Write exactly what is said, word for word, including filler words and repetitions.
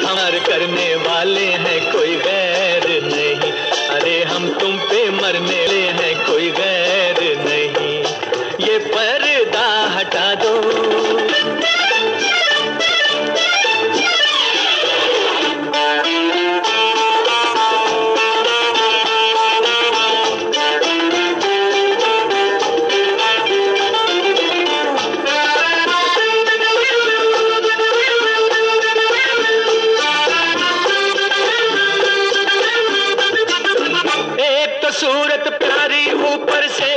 हमार करने वाले हैं कोई गैर नहीं। अरे हम तुम पे मरने वाले हैं कोई गैर नहीं। ये पर्दा हटा दो। सूरत प्यारी ऊपर से